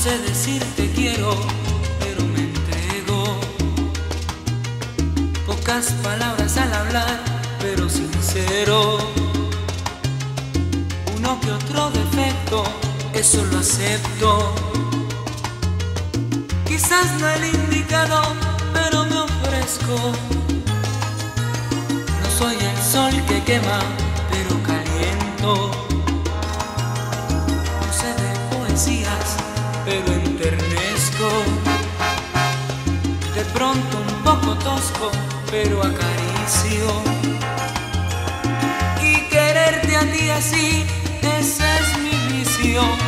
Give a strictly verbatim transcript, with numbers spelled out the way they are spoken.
sé decir te quiero, pero me entrego. Pocas palabras al hablar, pero sincero. Uno que otro defecto, eso lo acepto. Quizás no el indicado, pero me ofrezco. No soy el sol que quema, pero caliento. No sé de poesías, pero enternezco. De pronto un poco tosco, pero acaricio. Y quererte a ti así, ese es mi vicio.